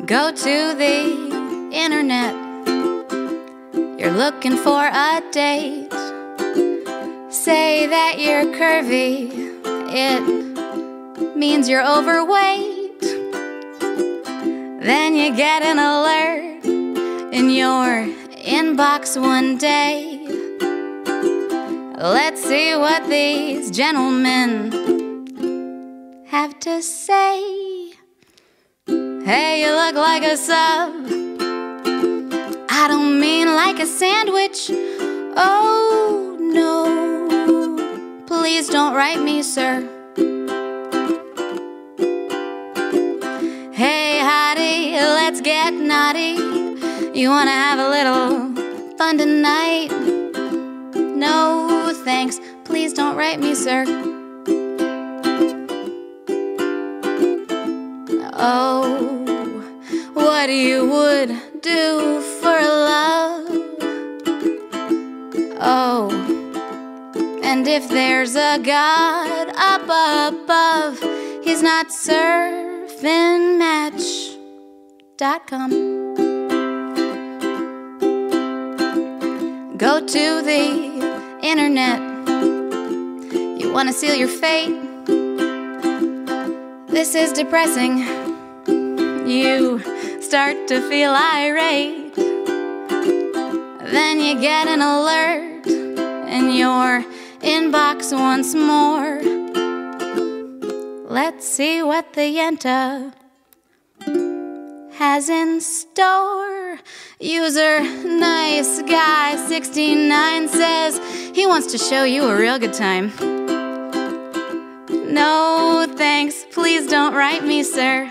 Go to the internet. You're looking for a date. Say that you're curvy. It means you're overweight. Then you get an alert in your inbox one day. Let's see what these gentlemen have to say. Hey, you look like a sub. I don't mean like a sandwich. Oh no, please don't write me, sir. Hey hottie, let's get naughty. You wanna have a little fun tonight? No thanks, please don't write me, sir. Oh, what you would do for love. Oh, and if there's a God up above, he's not surfing Match.com. Go to the internet. You wanna seal your fate? This is depressing. You start to feel irate. Then you get an alert in your inbox once more. Let's see what the Yenta has in store. User nice guy 69 says he wants to show you a real good time. No thanks, please don't write me, sir.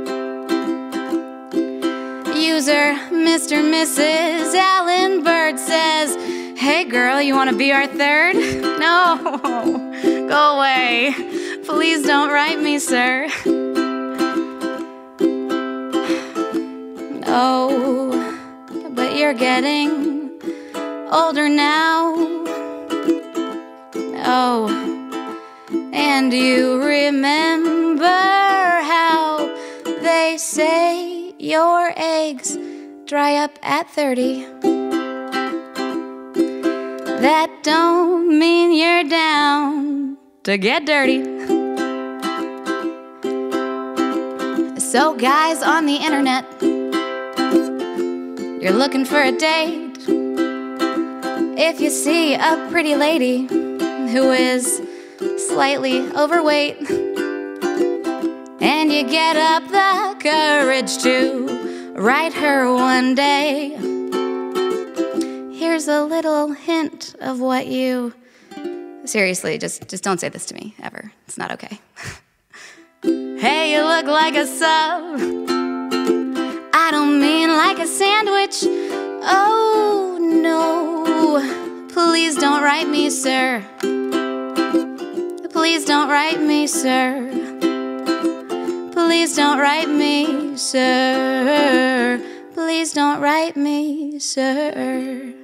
User Mr. Mrs. Allen Bird says, hey girl, you wanna be our third? No, go away. Please don't write me, sir. Oh, but you're getting older now. Oh, and you remember how they say your eggs dry up at 30. That don't mean you're down to get dirty. So guys on the internet, you're looking for a date. If you see a pretty lady who is slightly overweight, and you get up the courage to write her one day, here's a little hint of what you... Seriously, just don't say this to me, ever. It's not okay. Hey, you look like a sub. I don't mean like a sandwich. Oh no, please don't write me, sir. Please don't write me, sir. Please don't write me, sir. Please don't write me, sir.